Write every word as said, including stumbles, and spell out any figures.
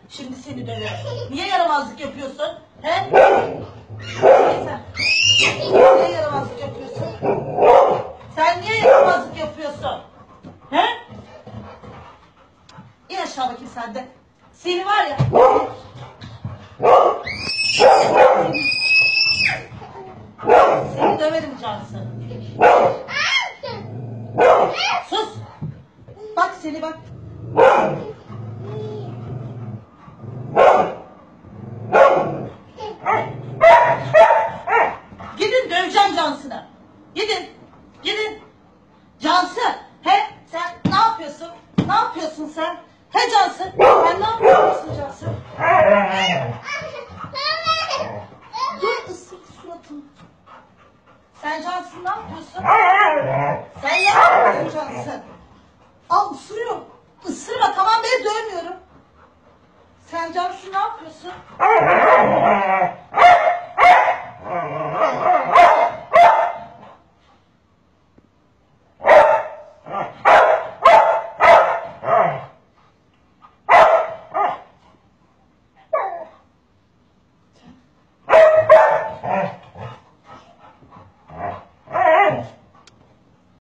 Şimdi seni döverim. Niye yaramazlık yapıyorsun? He? Sen. Niye yaramazlık yapıyorsun? Sen niye yaramazlık yapıyorsun? He? İn aşağı bakayım sen de. Seni var ya. Seni döverim Cansu. Sus. Bak seni bak. Gidin döveceğim Cansu'na. Gidin. Gidin. Cansu. He? Sen ne yapıyorsun? Ne yapıyorsun sen? He Cansu? Sen ne yapıyorsun Cansu? Dur ısır suratını. Sen Cansu ne yapıyorsun? Sen ne yapıyorsun Cansu? Al ısırıyor. Isırma tamam ben dövmüyorum. Sen Cansu ne yapıyorsun?